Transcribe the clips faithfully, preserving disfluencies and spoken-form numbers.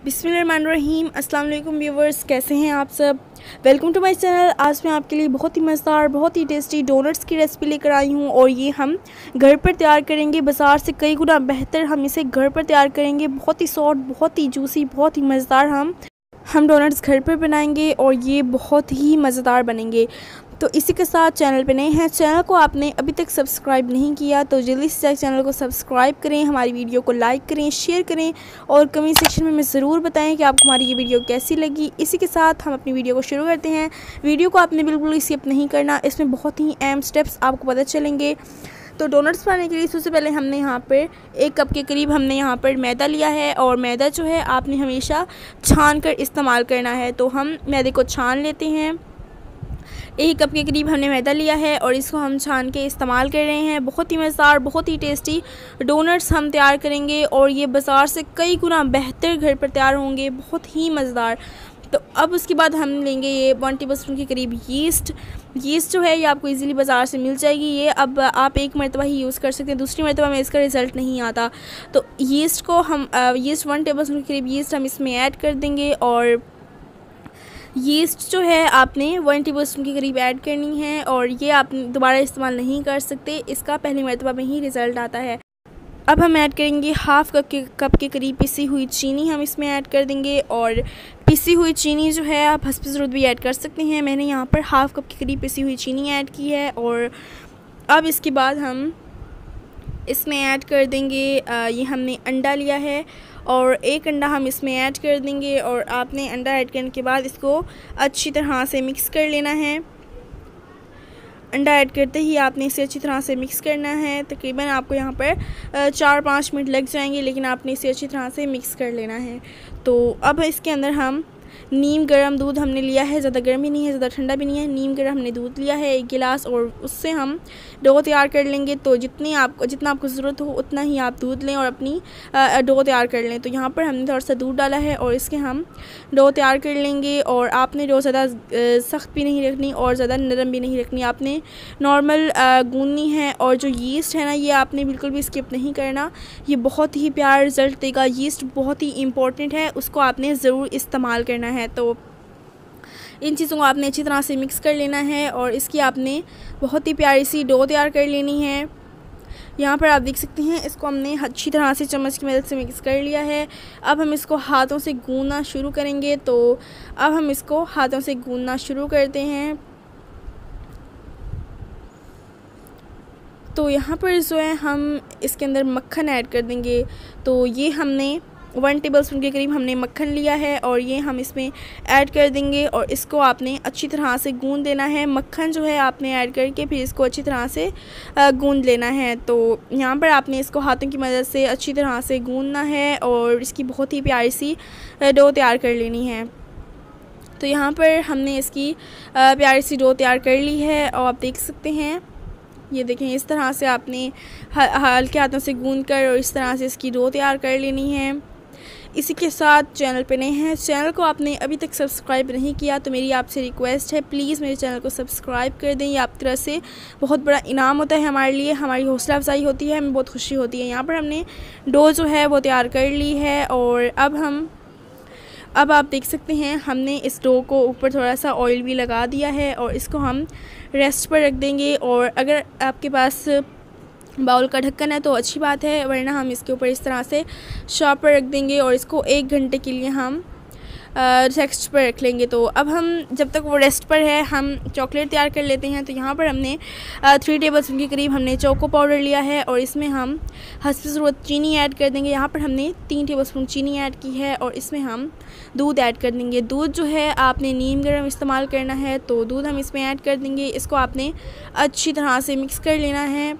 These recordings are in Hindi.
बिस्मिल्लाहिर्रहमानिर्रहीम। अस्सलाम वालेकुम व्यूवर्स, कैसे हैं आप सब। Welcome to my channel. आज मैं आपके लिए बहुत ही मज़ेदार, बहुत ही टेस्टी डोनट्स की रेसिपी लेकर आई हूँ और ये हम घर पर तैयार करेंगे। बाज़ार से कई गुना बेहतर हम इसे घर पर तैयार करेंगे। बहुत ही सॉफ्ट, बहुत ही जूसी, बहुत ही मज़ेदार हम हम डोनट्स घर पर बनाएंगे और ये बहुत ही मज़ेदार बनेंगे। तो इसी के साथ चैनल पे नए हैं, चैनल को आपने अभी तक सब्सक्राइब नहीं किया तो जल्दी से चैनल को सब्सक्राइब करें, हमारी वीडियो को लाइक करें, शेयर करें और कमेंट सेक्शन में हमें ज़रूर बताएं कि आपको हमारी ये वीडियो कैसी लगी। इसी के साथ हम अपनी वीडियो को शुरू करते हैं। वीडियो को आपने बिल्कुल स्किप नहीं करना, इसमें बहुत ही अहम स्टेप्स आपको पता चलेंगे। तो डोनट्स बनाने के लिए सबसे पहले हमने यहाँ पर एक कप के करीब हमने यहाँ पर मैदा लिया है और मैदा जो है आपने हमेशा छान कर इस्तेमाल करना है। तो हम मैदे को छान लेते हैं। एक कप के करीब हमने मैदा लिया है और इसको हम छान के इस्तेमाल कर रहे हैं। बहुत ही मज़ेदार, बहुत ही टेस्टी डोनट्स हम तैयार करेंगे और ये बाज़ार से कई गुना बेहतर घर पर तैयार होंगे, बहुत ही मज़ेदार। तो अब उसके बाद हम लेंगे ये वन टेबल स्पून के करीब यीस्ट। यीस्ट जो है ये आपको इजीली बाज़ार से मिल जाएगी। ये अब आप एक मरतबा ही यूज़ कर सकते हैं, दूसरी मरतबा में इसका रिज़ल्ट नहीं आता। तो यीस्ट को हम यीस्ट वन टेबल स्पून के करीब यीस्ट हम इसमें ऐड कर देंगे और यीस्ट जो है आपने वन टेबल स्पून के करीब ऐड करनी है और ये आप दोबारा इस्तेमाल नहीं कर सकते, इसका पहली मरतबा में ही रिज़ल्ट आता है। अब हम ऐड करेंगे हाफ़ कप के कप के करीब पिसी हुई चीनी हम इसमें ऐड कर देंगे और पिसी हुई चीनी जो है आप हस्ब ज़रूरत भी ऐड कर सकते हैं। मैंने यहाँ पर हाफ़ कप के करीब पिसी हुई चीनी ऐड की है और अब इसके बाद हम इसमें ऐड कर देंगे आ, ये हमने अंडा लिया है और एक अंडा हम इसमें ऐड कर देंगे और आपने अंडा ऐड करने के बाद इसको अच्छी तरह से मिक्स कर लेना है। अंडा ऐड करते ही आपने इसे अच्छी तरह से मिक्स करना है। तकरीबन आपको यहाँ पर चार पाँच मिनट लग जाएंगे, लेकिन आपने इसे अच्छी तरह से मिक्स कर लेना है। तो अब इसके अंदर हम नीम गर्म दूध हमने लिया है, ज़्यादा गर्म भी नहीं है, ज़्यादा ठंडा भी नहीं है। नीम गर्म हमने दूध लिया है एक गिलास और उससे हम डो तैयार कर लेंगे। तो जितनी आपको जितना आपको ज़रूरत हो उतना ही आप दूध लें और अपनी डो तैयार कर लें। तो यहाँ पर हमने थोड़ा सा दूध डाला है और इसके हम डो तैयार कर लेंगे। और आपने डो ज़्यादा सख्त भी नहीं रखनी और ज़्यादा नरम भी नहीं रखनी, आपने नॉर्मल गूंदनी है। और जो यीस्ट है ना, ये आपने बिल्कुल भी स्किप नहीं करना, ये बहुत ही प्यारा रिज़ल्ट देगा। यीस्ट बहुत ही इंपॉर्टेंट है, उसको आपने ज़रूर इस्तेमाल करना है। तो इन चीज़ों को आपने अच्छी तरह से मिक्स कर लेना है और इसकी आपने बहुत ही प्यारी सी डो तैयार कर लेनी है। यहाँ पर आप देख सकते हैं इसको हमने अच्छी तरह से चम्मच की मदद से मिक्स कर लिया है। अब हम इसको हाथों से गूंदना शुरू करेंगे। तो अब हम इसको हाथों से गूंदना शुरू करते हैं। तो यहाँ पर जो है हम इसके अंदर मक्खन ऐड कर देंगे। तो ये हमने वन टेबल स्पून के करीब हमने मक्खन लिया है और ये हम इसमें ऐड कर देंगे और इसको आपने अच्छी तरह से गूंद देना है। मक्खन जो है आपने ऐड करके फिर इसको अच्छी तरह से गूंद लेना है। तो यहाँ पर आपने इसको हाथों की मदद से अच्छी तरह से गूंदना है और इसकी बहुत ही प्यारी सी डो तैयार कर लेनी है। तो यहाँ पर हमने इसकी प्यारी सी डो तैयार कर ली है और आप देख सकते हैं, ये देखें इस तरह से आपने हल्के हाथों से गूंद कर और इस तरह से इसकी डो तैयार कर लेनी है। इसी के साथ चैनल पे नए हैं, चैनल को आपने अभी तक सब्सक्राइब नहीं किया तो मेरी आपसे रिक्वेस्ट है, प्लीज़ मेरे चैनल को सब्सक्राइब कर दें। ये आप तरह से बहुत बड़ा इनाम होता है हमारे लिए, हमारी हौसला अफजाई होती है, हमें बहुत खुशी होती है। यहाँ पर हमने डो जो है वो तैयार कर ली है और अब हम अब आप देख सकते हैं हमने इस डो को ऊपर थोड़ा सा ऑयल भी लगा दिया है और इसको हम रेस्ट पर रख देंगे। और अगर आपके पास बाउल का ढक्कन है तो अच्छी बात है, वरना हम इसके ऊपर इस तरह से शॉप पर रख देंगे और इसको एक घंटे के लिए हम रेस्ट पर रख लेंगे। तो अब हम जब तक वो रेस्ट पर है हम चॉकलेट तैयार कर लेते हैं। तो यहाँ पर हमने थ्री टेबल स्पून के करीब हमने चोको पाउडर लिया है और इसमें हम हस्ब ज़रूरत चीनी ऐड कर देंगे। यहाँ पर हमने तीन टेबल स्पून चीनी ऐड की है और इसमें हम दूध ऐड कर देंगे। दूध जो है आपने नीम गर्म इस्तेमाल करना है, तो दूध हम इसमें ऐड कर देंगे। इसको आपने अच्छी तरह से मिक्स कर लेना है।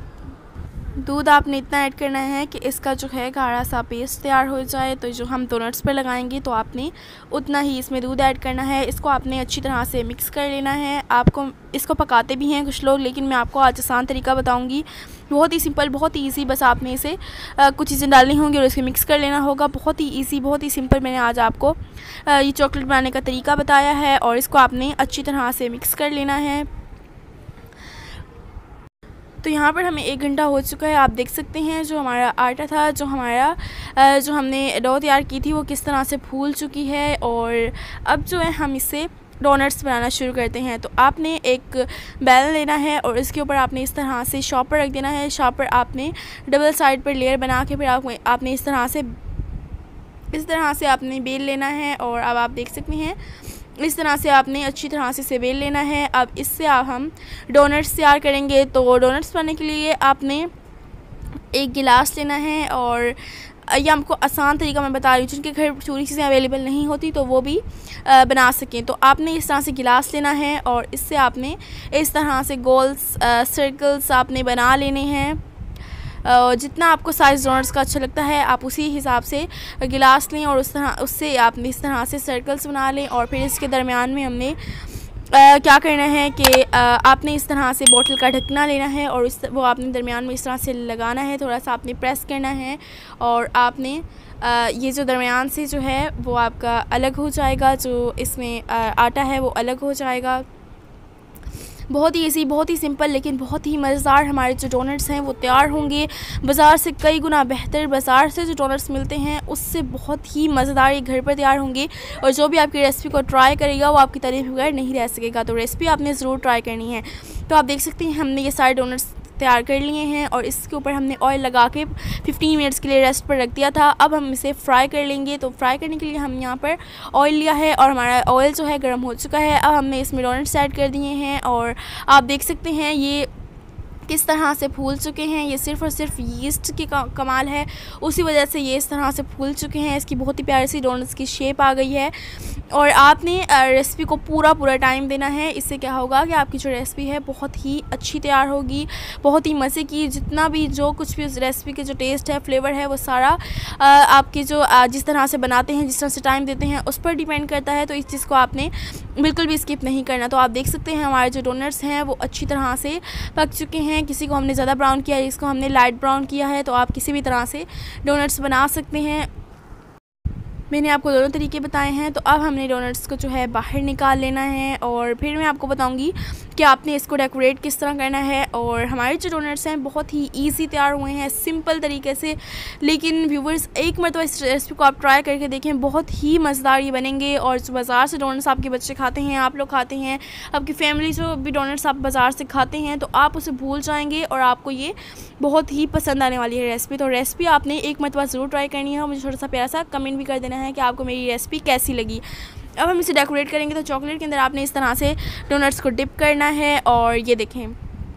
दूध आपने इतना ऐड करना है कि इसका जो है गाढ़ा सा पेस्ट तैयार हो जाए। तो जो हम डोनट्स पर लगाएंगे तो आपने उतना ही इसमें दूध ऐड करना है। इसको आपने अच्छी तरह से मिक्स कर लेना है। आपको इसको पकाते भी हैं कुछ लोग, लेकिन मैं आपको आज आसान तरीका बताऊंगी, बहुत ही सिंपल, बहुत ही ईजी। बस आपने इसे आ, कुछ चीज़ें डालनी होंगी और इसको मिक्स कर लेना होगा। बहुत ही ईजी, बहुत ही सिंपल मैंने आज आपको आ, ये चॉकलेट बनाने का तरीका बताया है और इसको आपने अच्छी तरह से मिक्स कर लेना है। तो यहाँ पर हमें एक घंटा हो चुका है। आप देख सकते हैं जो हमारा आटा था, जो हमारा जो हमने डो तैयार की थी वो किस तरह से फूल चुकी है। और अब जो है हम इससे डोनट्स बनाना शुरू करते हैं। तो आपने एक बैलन लेना है और इसके ऊपर आपने इस तरह से शॉपर रख देना है। शॉपर आपने डबल साइड पर लेयर बना के फिर आप, आपने इस तरह से इस तरह से आपने बेल लेना है। और अब आप देख सकते हैं इस तरह से आपने अच्छी तरह से इसे बेल लेना है। अब इससे आप हम डोनट्स तैयार करेंगे। तो डोनट्स बनाने के लिए आपने एक गिलास लेना है और ये हमको आसान तरीका मैं बता रही हूँ, जिनके घर पूरी चीज़ें अवेलेबल नहीं होती तो वो भी आ, बना सकें। तो आपने इस तरह से गिलास लेना है और इससे आपने इस तरह से गोल्स सर्कल्स आपने बना लेने हैं। जितना आपको साइज़ डोनट्स का अच्छा लगता है आप उसी हिसाब से गिलास लें और उस तरह उससे आपने इस तरह से सर्कल्स बना लें। और फिर इसके दरमियान में हमने आ, क्या करना है कि आ, आपने इस तरह से बोतल का ढकना लेना है और इस वो आपने दरमियान में इस तरह से लगाना है, थोड़ा सा आपने प्रेस करना है और आपने आ, ये जो दरमियान से जो है वो आपका अलग हो जाएगा, जो इसमें आ, आटा है वो अलग हो जाएगा। बहुत ही ईजी, बहुत ही सिंपल, लेकिन बहुत ही मज़ेदार हमारे जो डोनट्स हैं वो तैयार होंगे। बाज़ार से कई गुना बेहतर, बाज़ार से जो डोनट्स मिलते हैं उससे बहुत ही मज़ेदार ये घर पर तैयार होंगे। और जो भी आपकी रेसिपी को ट्राई करेगा वो आपकी तारीफ़ बगैर नहीं रह सकेगा। तो रेसिपी आपने ज़रूर ट्राई करनी है। तो आप देख सकते हैं हमने ये सारे डोनट्स तैयार कर लिए हैं और इसके ऊपर हमने ऑयल लगा के फिफ्टीन मिनट्स के लिए रेस्ट पर रख दिया था। अब हम इसे फ्राई कर लेंगे। तो फ्राई करने के लिए हम यहाँ पर ऑयल लिया है और हमारा ऑयल जो है गर्म हो चुका है। अब हमने इसमें डोनट्स ऐड कर दिए हैं और आप देख सकते हैं ये किस तरह से फूल चुके हैं। ये सिर्फ़ और सिर्फ यीस्ट की कमाल है, उसी वजह से ये इस तरह से फूल चुके हैं। इसकी बहुत ही प्यारी सी डोनट्स की शेप आ गई है। और आपने रेसिपी को पूरा पूरा टाइम देना है। इससे क्या होगा कि आपकी जो रेसिपी है बहुत ही अच्छी तैयार होगी, बहुत ही मज़े की। जितना भी जो कुछ भी उस रेसिपी के जो टेस्ट है, फ्लेवर है, वो सारा आपकी जो जिस तरह से बनाते हैं, जिस तरह से टाइम देते हैं उस पर डिपेंड करता है। तो इस चीज़ को आपने बिल्कुल भी स्किप नहीं करना। तो आप देख सकते हैं हमारे जो डोनट्स हैं वो अच्छी तरह से पक चुके हैं। किसी को हमने ज़्यादा ब्राउन किया है, इसको हमने लाइट ब्राउन किया है। तो आप किसी भी तरह से डोनट्स बना सकते हैं। मैंने आपको दोनों तरीके बताए हैं। तो अब हमने डोनट्स को जो है बाहर निकाल लेना है और फिर मैं आपको बताऊंगी कि आपने इसको डेकोरेट किस तरह करना है। और हमारे जो डोनट्स हैं बहुत ही इजी तैयार हुए हैं, सिंपल तरीके से। लेकिन व्यूवर्स एक मरतबा इस रेसिपी को आप ट्राई करके देखें, बहुत ही मज़ेदार ये बनेंगे। और जो बाज़ार से डोनट्स आपके बच्चे खाते हैं, आप लोग खाते हैं, आपकी फैमिली जो भी डोनट्स आप बाज़ार से खाते हैं, तो आप उसे भूल जाएंगे और आपको ये बहुत ही पसंद आने वाली है रेसिपी। तो रेसिपी आपने एक मरतबा ज़रूर ट्राई करनी है और मुझे छोटा सा प्यारा सा कमेंट भी कर देना है कि आपको मेरी रेसिपी कैसी लगी। अब हम इसे डेकोरेट करेंगे। तो चॉकलेट के अंदर आपने इस तरह से डोनट्स को डिप करना है और ये देखें,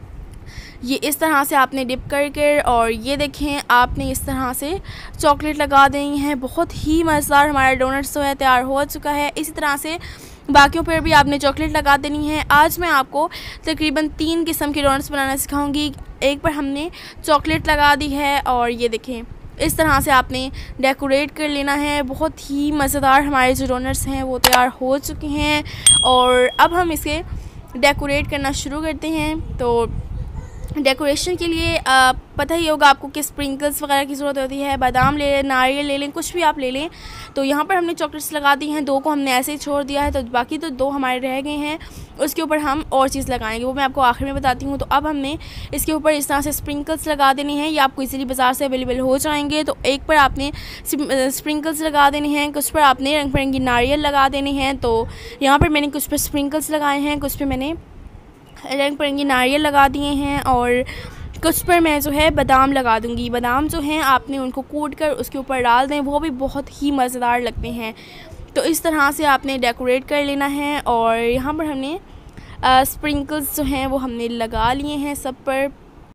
ये इस तरह से आपने डिप करके और ये देखें आपने इस तरह से चॉकलेट लगा देनी है। बहुत ही मज़ेदार हमारा डोनट्स जो है तैयार हो चुका है। इसी तरह से बाकियों पर भी आपने चॉकलेट लगा देनी है। आज मैं आपको तकरीबन तीन किस्म के डोनट्स बनाना सिखाऊंगी। एक पर हमने चॉकलेट लगा दी है और ये देखें इस तरह से आपने डेकोरेट कर लेना है। बहुत ही मज़ेदार हमारे जो डोनट्स हैं वो तैयार हो चुके हैं और अब हम इसे डेकोरेट करना शुरू करते हैं। तो डेकोरेशन के लिए आ, पता ही होगा आपको कि स्प्रिंकल्स वगैरह की ज़रूरत होती है। बादाम ले लें, नारियल ले लें, कुछ भी आप ले लें। तो यहाँ पर हमने चॉकलेट्स लगा दी हैं, दो को हमने ऐसे ही छोड़ दिया है। तो बाकी तो दो हमारे रह गए हैं, उसके ऊपर हम और चीज़ लगाएंगे, वो मैं आपको आखिर में बताती हूँ। तो अब हमने इसके ऊपर इस तरह से स्प्रिंकल्स लगा देने हैं। ये आपको इजीली बाज़ार से अवेलेबल हो जाएंगे। तो एक पर आपने स्प्रिंकल्स लगा देने हैं, कुछ पर आपने रंग बिरंगी नारियल लगा देने हैं। तो यहाँ पर मैंने कुछ पर स्प्रिंकल्स लगाए हैं, कुछ पर मैंने रंग बिरंगी नारियल लगा दिए हैं और कुछ पर मैं जो है बादाम लगा दूंगी। बादाम जो हैं आपने उनको कूट कर उसके ऊपर डाल दें, वो भी बहुत ही मज़ेदार लगते हैं। तो इस तरह से आपने डेकोरेट कर लेना है और यहाँ पर हमने स्प्रिंकल्स जो हैं वो हमने लगा लिए हैं सब पर।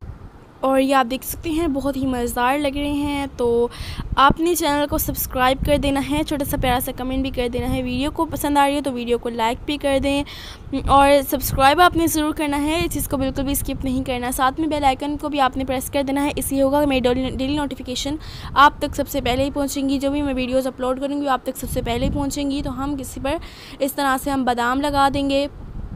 और ये आप देख सकते हैं बहुत ही मज़ेदार लग रहे हैं। तो आपने चैनल को सब्सक्राइब कर देना है, छोटा सा प्यारा सा कमेंट भी कर देना है। वीडियो को पसंद आ रही है तो वीडियो को लाइक भी कर दें और सब्सक्राइब आपने ज़रूर करना है, इस चीज़ को बिल्कुल भी स्किप नहीं करना। साथ में बेल आइकन को भी आपने प्रेस कर देना है, इसलिए होगा कि मेरी डेली नोटिफिकेशन आप तक सबसे पहले ही पहुँचेंगी। जो भी मैं वीडियोज़ अपलोड करूँगी आप तक सबसे पहले ही पहुँचेंगी। तो हम किसी पर इस तरह से हम बादाम लगा देंगे।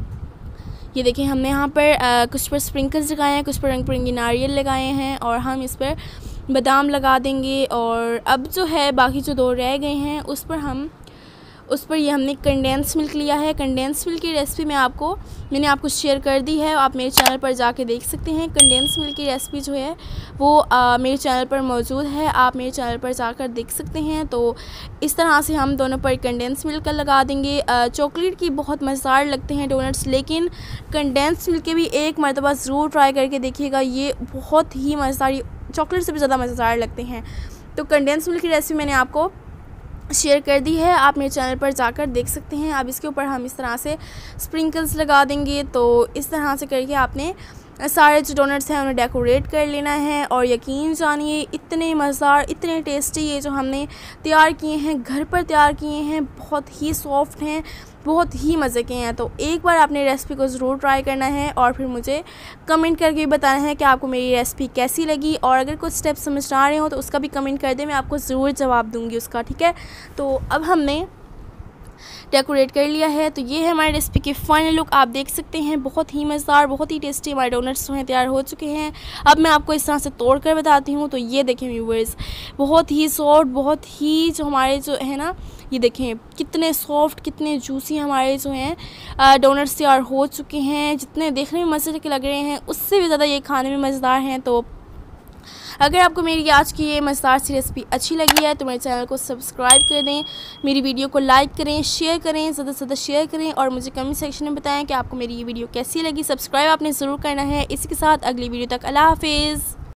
ये देखिए हमने यहाँ पर आ, कुछ पर स्प्रिंकल्स लगाए हैं, कुछ पर रंग बिरंगी नारियल लगाए हैं और हम इस पर बादाम लगा देंगे। और अब जो है बाकी जो दो रह गए हैं उस पर हम उस पर ये हमने कंडेंस मिल्क लिया है। कंडेंस मिल्क की रेसिपी मैं आपको मैंने आपको शेयर कर दी है, आप मेरे चैनल पर जाके देख सकते हैं। कंडेंस मिल्क की रेसिपी जो है वो आ, मेरे चैनल पर मौजूद है, आप मेरे चैनल पर जाकर देख सकते हैं। तो इस तरह से हम दोनों पर कंडेंस मिल्क का लगा देंगे। चॉकलेट की बहुत मज़ेदार लगते हैं डोनट्स, लेकिन कंडेंस मिल्क के भी एक मरतबा ज़रूर ट्राई करके देखिएगा, ये बहुत ही मज़ेदार, चॉकलेट से भी ज़्यादा मज़ेदार लगते हैं। तो कंडेंस मिल्क की रेसिपी मैंने आपको शेयर कर दी है, आप मेरे चैनल पर जाकर देख सकते हैं। अब इसके ऊपर हम इस तरह से स्प्रिंकल्स लगा देंगे। तो इस तरह से करके आपने सारे जो डोनट्स हैं उन्हें डेकोरेट कर लेना है। और यकीन जानिए इतने मज़ेदार, इतने टेस्टी ये जो हमने तैयार किए हैं, घर पर तैयार किए हैं, बहुत ही सॉफ्ट हैं, बहुत ही मज़े के हैं। तो एक बार आपने रेसिपी को ज़रूर ट्राई करना है और फिर मुझे कमेंट करके बताना है कि आपको मेरी रेसिपी कैसी लगी। और अगर कुछ स्टेप्स समझ ना रहे हो तो उसका भी कमेंट कर दें, मैं आपको ज़रूर जवाब दूँगी उसका, ठीक है। तो अब हमने डेकोरेट कर लिया है। तो ये है हमारी रेसिपी की फाइनल लुक, आप देख सकते हैं। बहुत ही मज़ेदार, बहुत ही टेस्टी हमारे डोनट्स जो हैं तैयार हो चुके हैं। अब मैं आपको इस तरह से तोड़ कर बताती हूँ। तो ये देखें व्यूअर्स, बहुत ही सॉफ्ट, बहुत ही जो हमारे जो है ना, ये देखें कितने सॉफ्ट, कितने जूसी हमारे जो हैं डोनट्स तैयार हो चुके हैं। जितने देखने में मज़े के लग रहे हैं उससे भी ज़्यादा ये खाने में मज़ेदार हैं। तो अगर आपको मेरी आज की ये मज़ेदार सी रेसिपी अच्छी लगी है तो मेरे चैनल को सब्सक्राइब कर दें, मेरी वीडियो को लाइक करें, शेयर करें, ज़्यादा से ज़्यादा शेयर करें और मुझे कमेंट सेक्शन में बताएं कि आपको मेरी ये वीडियो कैसी लगी। सब्सक्राइब आपने ज़रूर करना है। इसी के साथ अगली वीडियो तक अल्लाह हाफिज़।